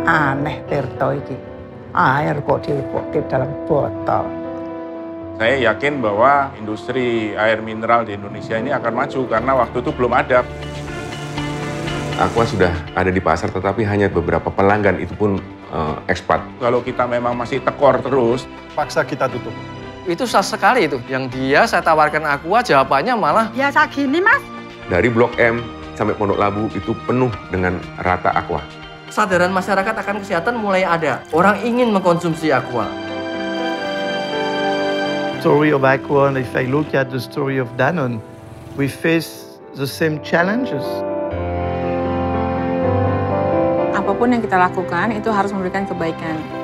Aneh Tirto iki. Air kok dilepokke dalam botol. Saya yakin bahwa industri air mineral di Indonesia ini akan maju karena waktu itu belum ada. Aqua sudah ada di pasar, tetapi hanya beberapa pelanggan, itu pun ekspat. Kalau kita memang masih tekor terus, paksa kita tutup. Itu susah sekali itu. Yang saya tawarkan Aqua, jawabannya malah Biasa gini, Mas. Dari Blok M sampai Pondok Labu itu penuh dengan rata Aqua. kesadaran masyarakat akan kesehatan mulai ada. Orang ingin mengkonsumsi Aqua. Story of Aqua, and if I look at the story of Danone, we face the same challenges. Apapun yang kita lakukan itu harus memberikan kebaikan.